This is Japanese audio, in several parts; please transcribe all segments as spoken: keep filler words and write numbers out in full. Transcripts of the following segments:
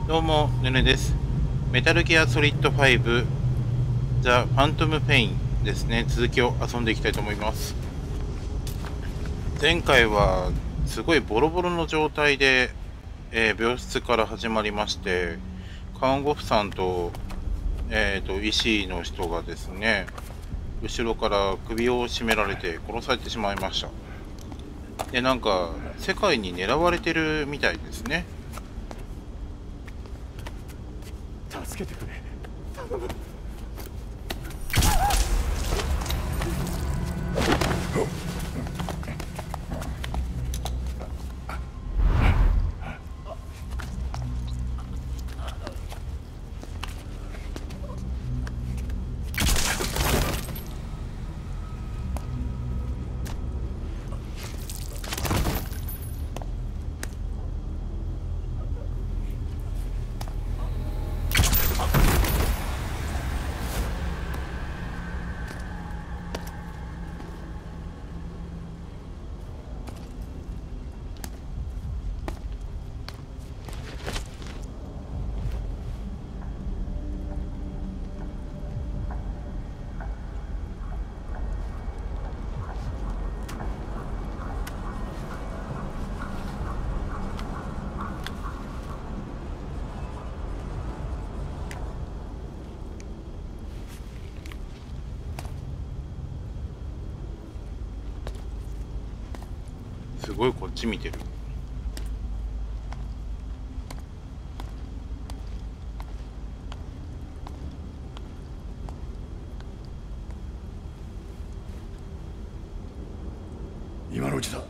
どうも、ねねです。メタルギアソリッドファイブザ・ファントム・ペインですね。続きを遊んでいきたいと思います。前回はすごいボロボロの状態で、えー病室から始まりまして、看護婦さんと、えーと、医師の人がですね、後ろから首を絞められて殺されてしまいました。で、なんか、世界に狙われてるみたいですね。 助けてくれ、頼む。 すごいこっち見てる。 今のうちだ。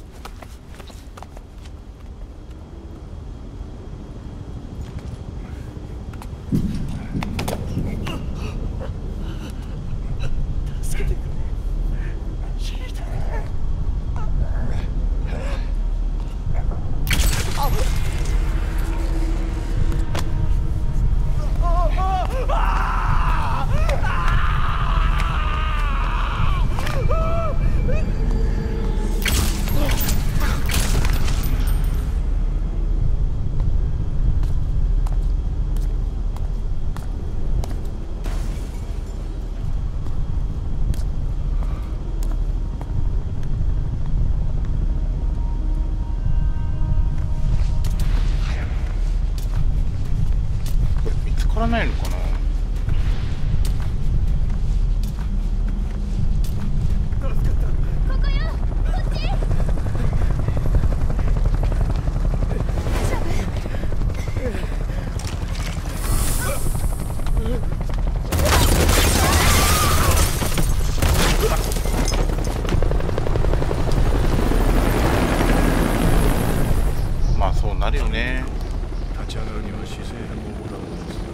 助けてくれ。死にたい。 これ見つからないのかな。まあそうなるよね。 立ち上がるには姿勢変更ボタンを押す。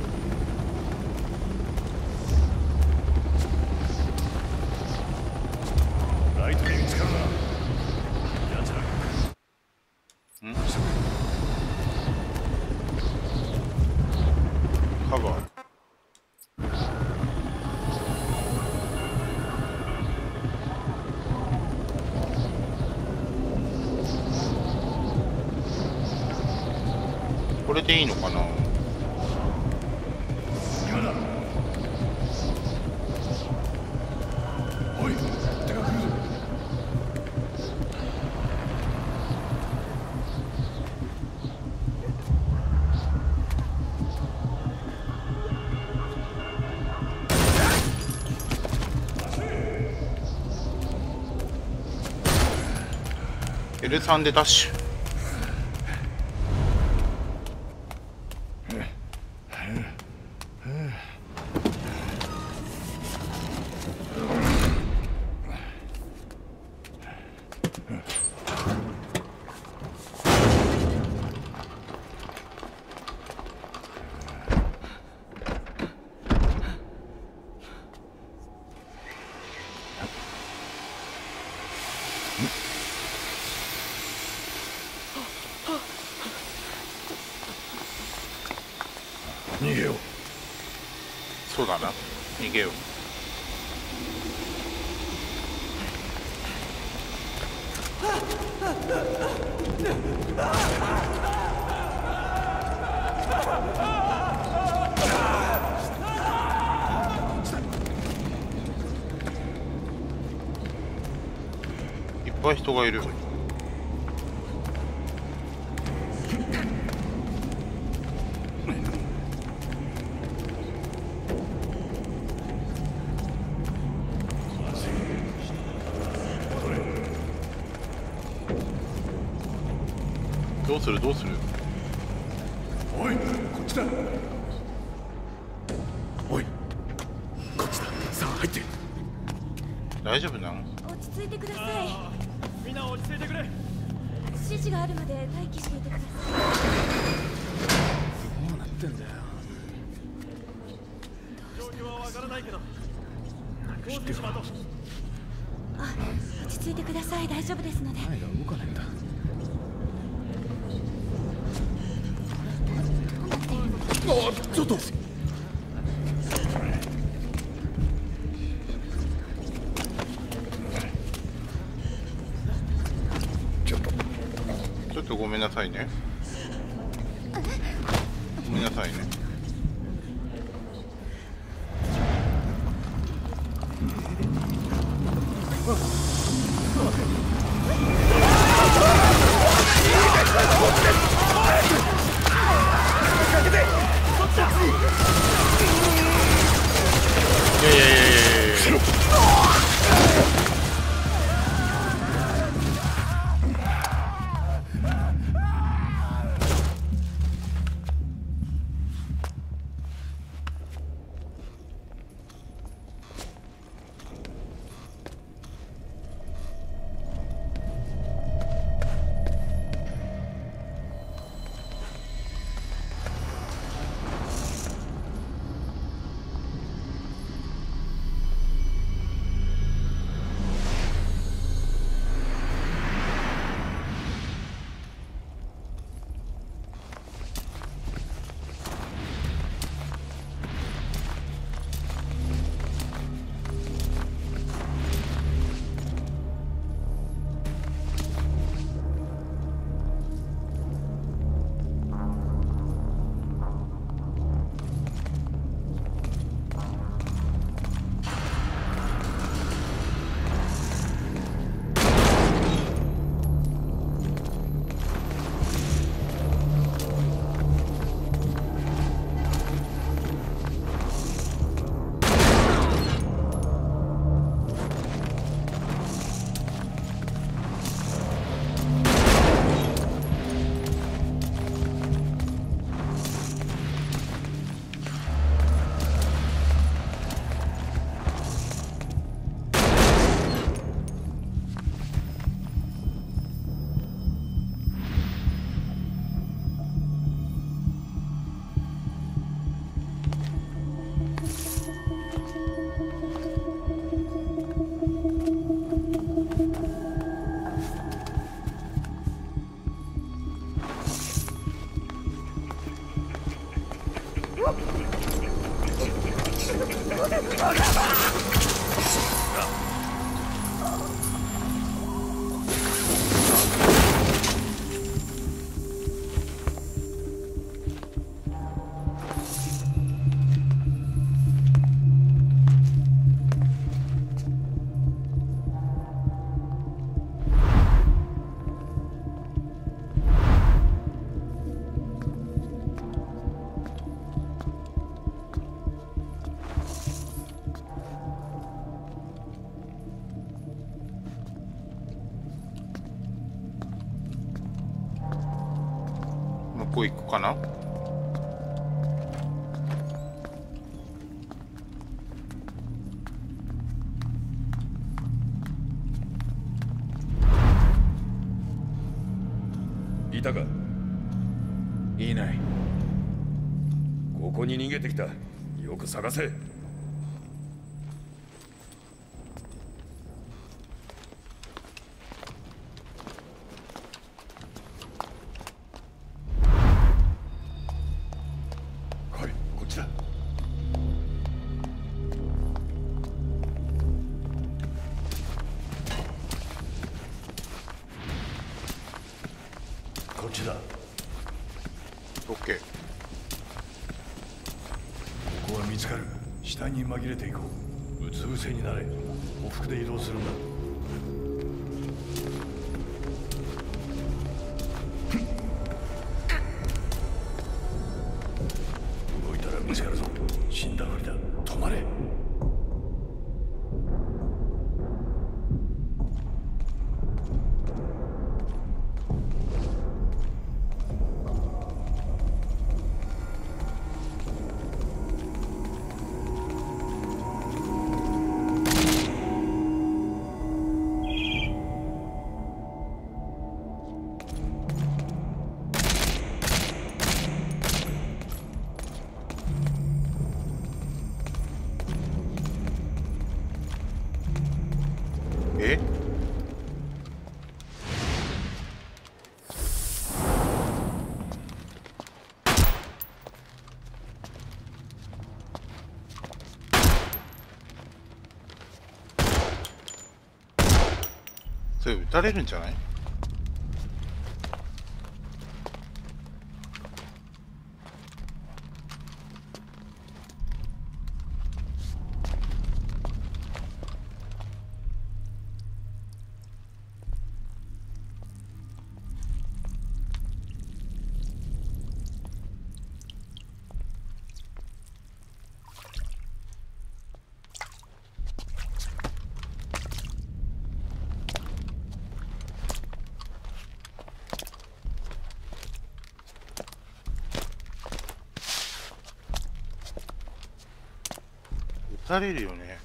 ライトに見つかるな。奴らんカバー。これでいいのかな。 今だ。おい、手が来るぞ。 エルスリー でダッシュ。 逃げよう。 そうだな、逃げよう。 あ、人がいる。どうするどうする。 おい、こっちだ。おい、こっちだ。さあ入って。 大丈夫なの？ 落ち着いてください。 みんな落ち着いてくれ。 指示があるまで待機していてください。 どうなってんだよ。状況はわからないけど、こうしてしまうと。 あ、落ち着いてください。大丈夫ですので。 前が動かないんだ。 あ、ちょっと。ちょっと。 ちょっとごめんなさいね。ごめんなさいね。いやいやいやいやいや。向こう行くかな。 いたか。いない。ここに逃げてきた。よく探せ。こっちだ。 オッケー。 ここは見つかる。下に紛れていこう。うつ伏せになれ。往復で移動するんだ。 ぶつかるぞ。死んだふりだ。止まれ。 え？それ撃たれるんじゃない？撃たれるよね。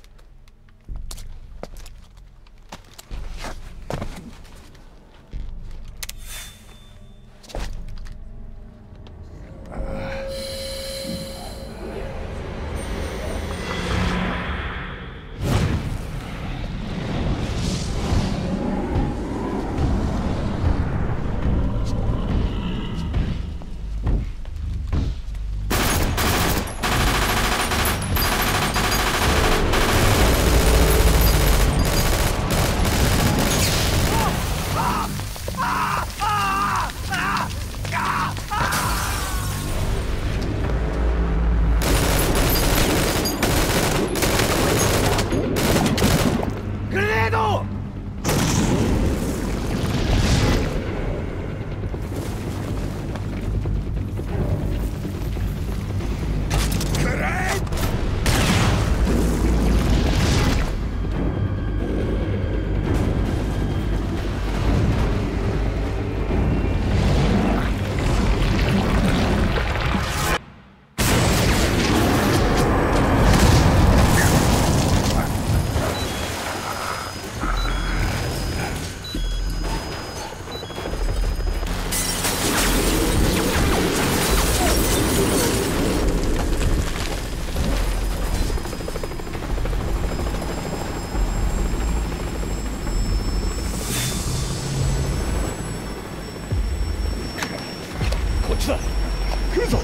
こっちだ。来るぞ。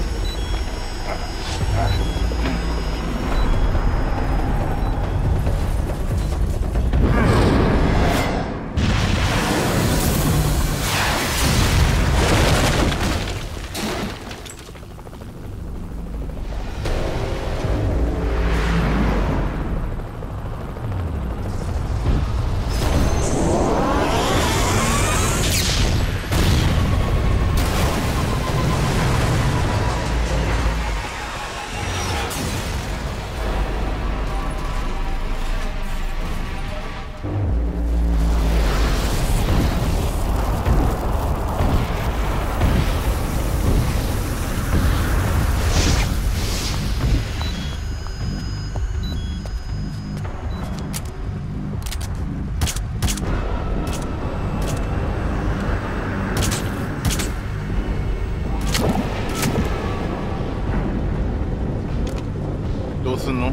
どうすんの？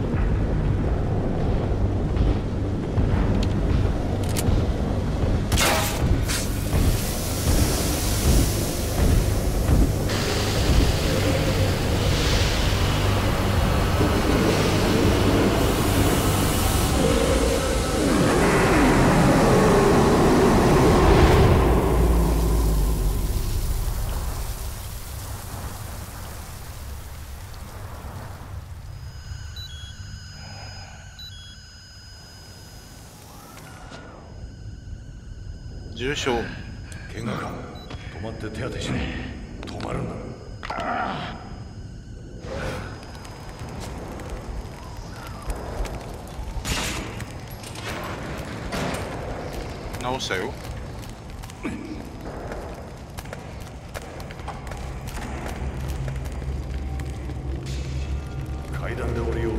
重傷。 怪我か。止まって手当てしろ。止まるんだ。 直したよ。 階段で降りよう。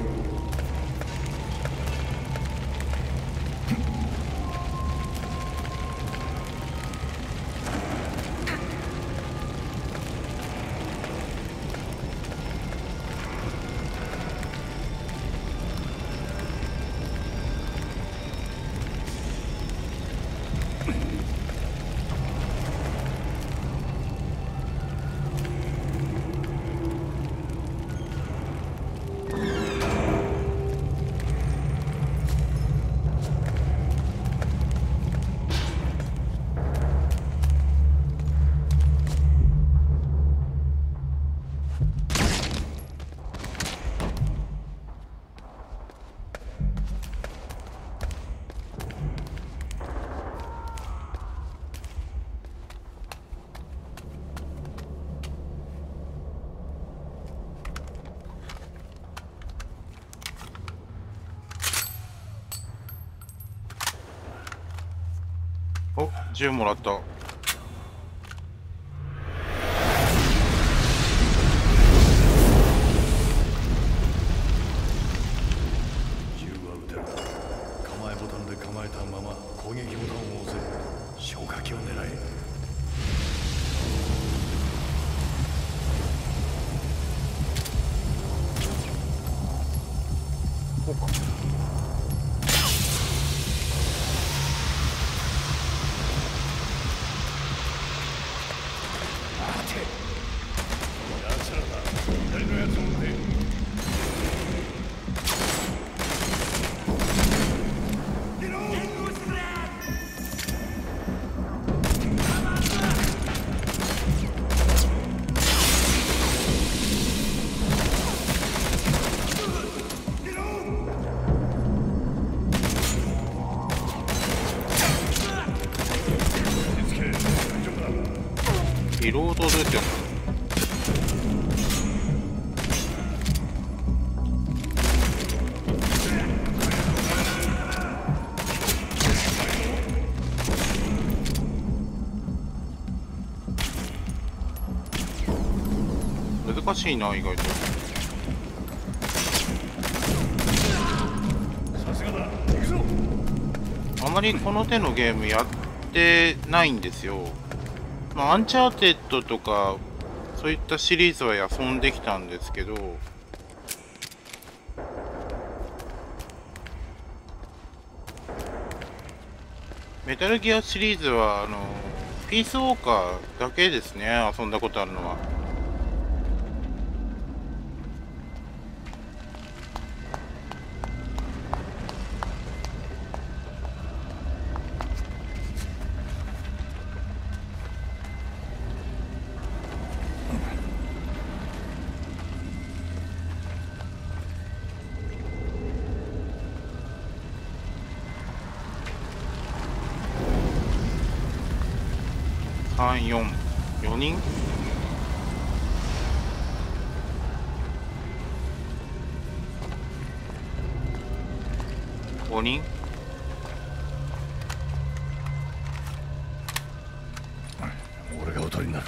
お、銃もらった。 銃は撃てる。構えボタンで構えたまま攻撃ボタンを押せ。消火器を狙え。 こうか。リロードどうやってやるの？難しいな、意外と。あまりこの手のゲームやってないんですよ。まあ、アンチャーテッドとかそういったシリーズは遊んできたんですけど、メタルギアシリーズはあのピースウォーカーだけですね、遊んだことあるのは。さん、よん、よにんごにん俺がおとりになる。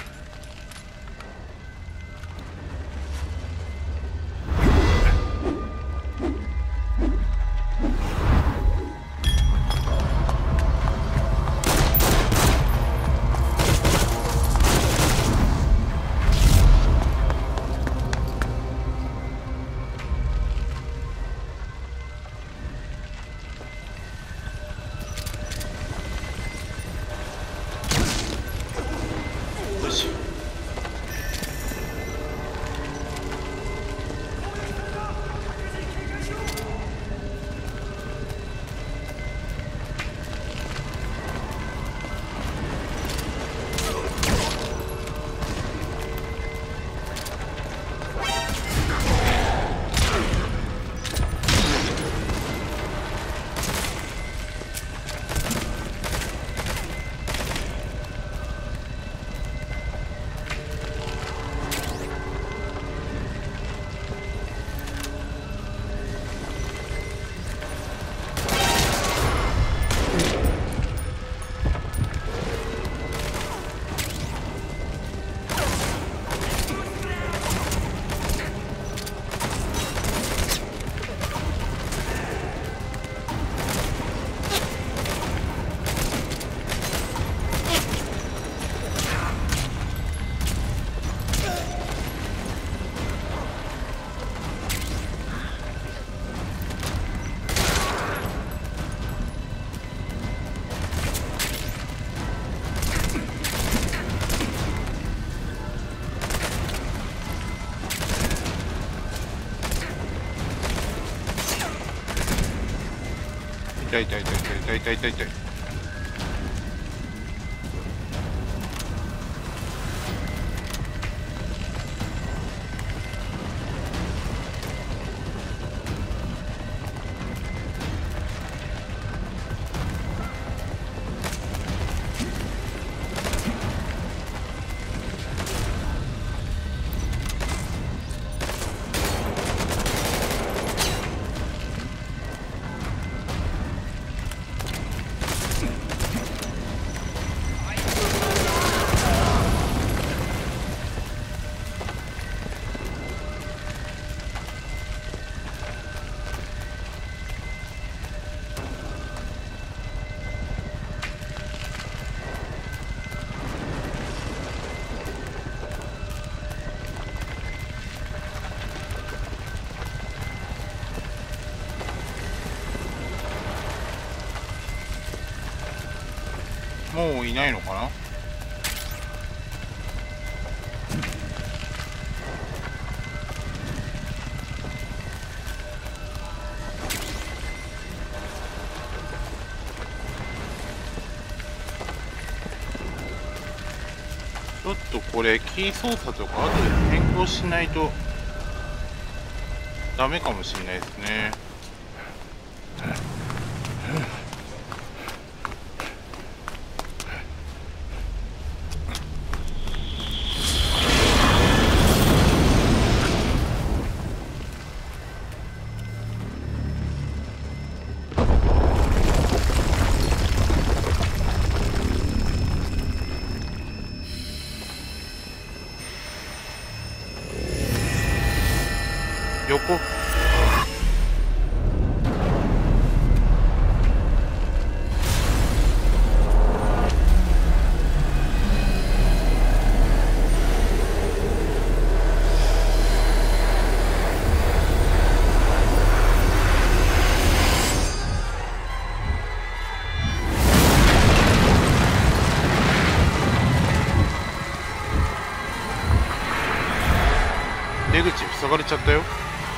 痛い痛い痛い痛い痛い痛い痛い痛い。もういないのかな。ちょっとこれキー操作とか後で変更しないとダメかもしれないですね。横。出口塞がれちゃったよ。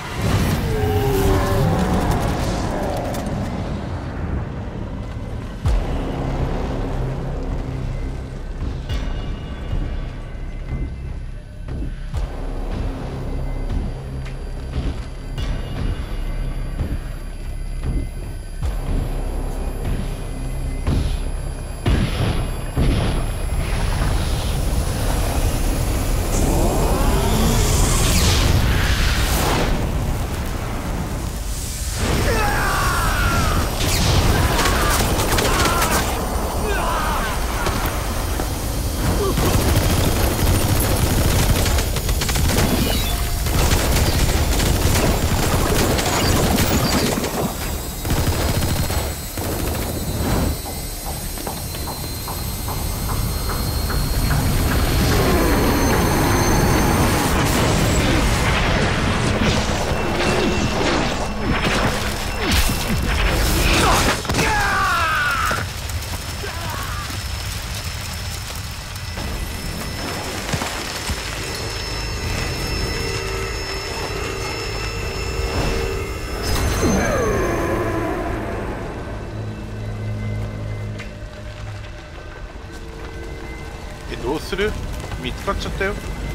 どうする？見つかっちゃったよ。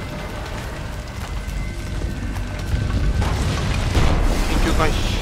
緊急回避。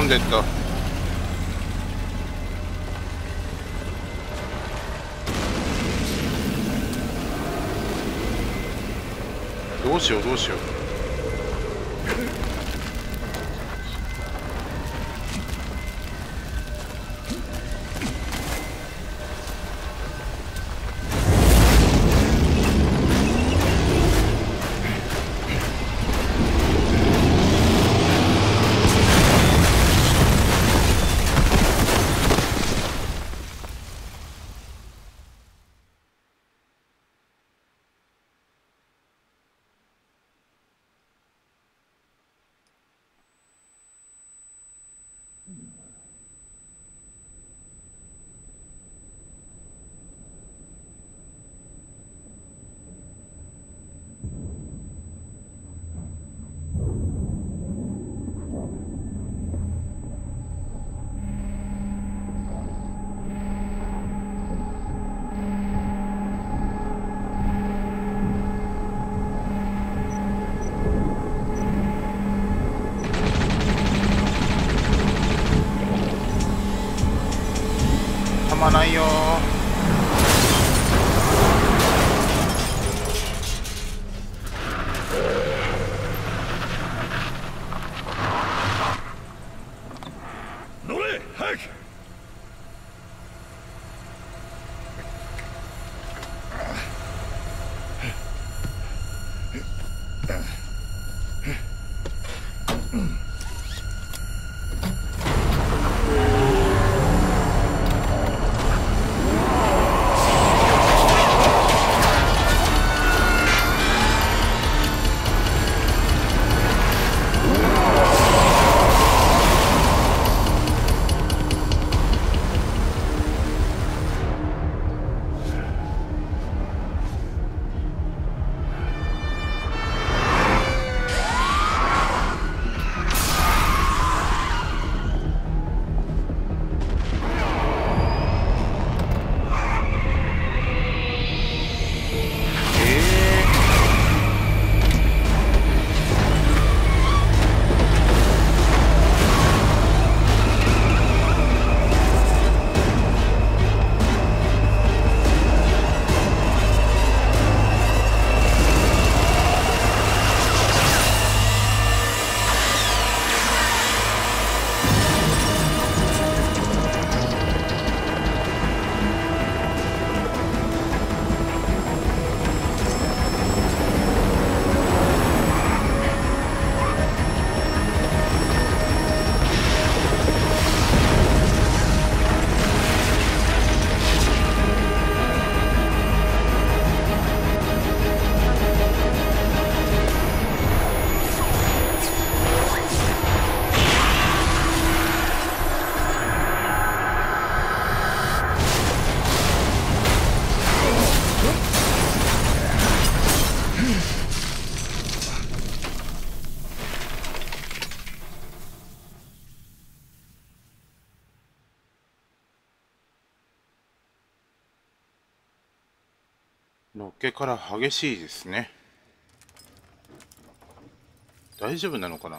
込んでった。どうしようどうしよう。ないよ乗れ早く。 のっけから激しいですね。大丈夫なのかな。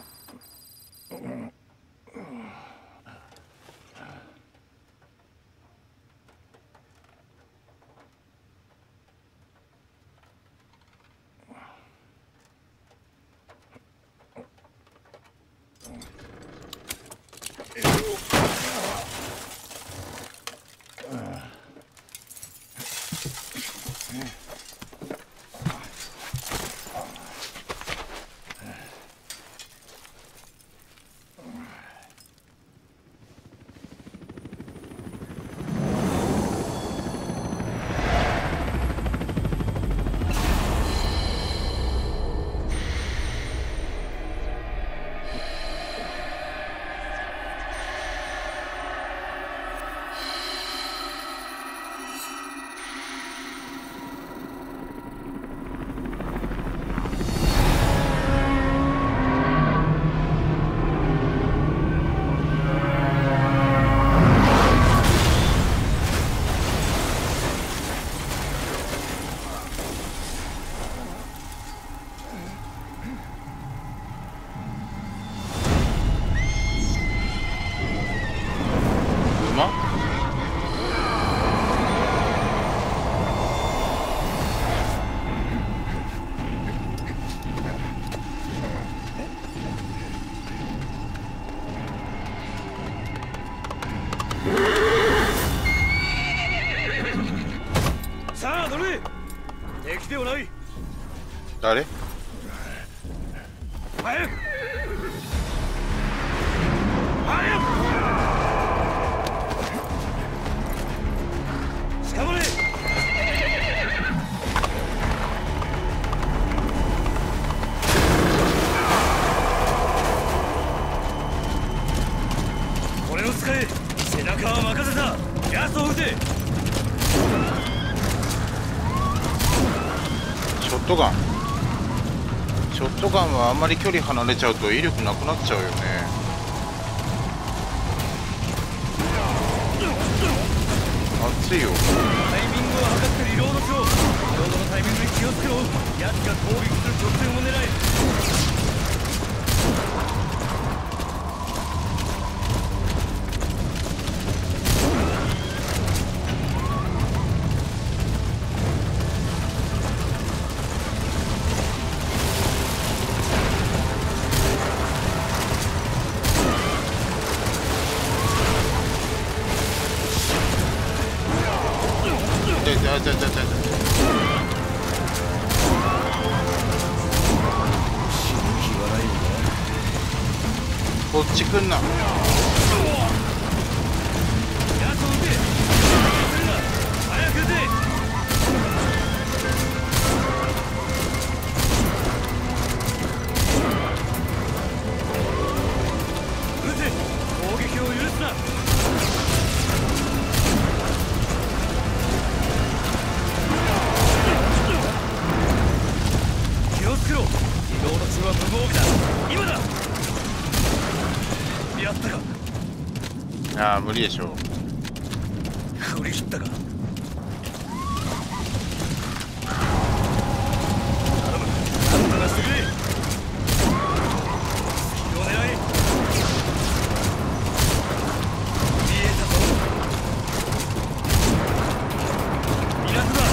さあ乗れ。敵ではない。 誰？ 早く早く捕まれ。これを使え。背中は任せた。奴を撃て。 ショットガン。ショットガンはあんまり距離離れちゃうと威力なくなっちゃうよね。熱いよ。 タイミングを測ってリロードしろ。リロードのタイミングに気をつけろ。奴が攻撃する直線を狙え。 じゃじゃじゃじゃじゃこっち来んな。 奴を撃て。するな。早く撃て。撃て。攻撃を許すな。気をつけろ。移動の中は無防備だ。今だ。やったか。 ああ無理でしょう。 振り切ったか。頼む。なんとかしてくれ。隙を狙え。見えたぞ。港だ。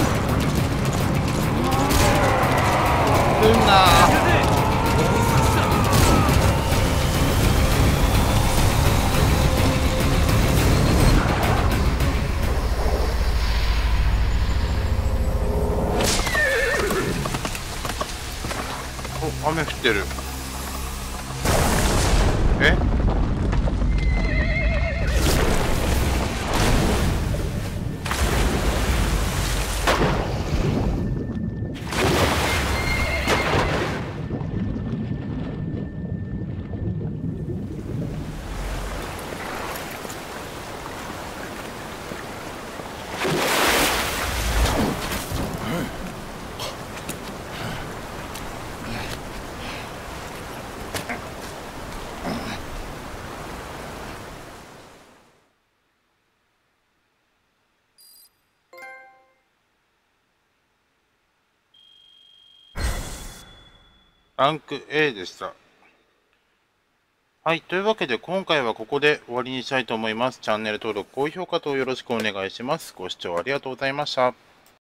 来んなー。お、雨降ってる。え？ランク エー でした。はい。というわけで、今回はここで終わりにしたいと思います。チャンネル登録、高評価等よろしくお願いします。ご視聴ありがとうございました。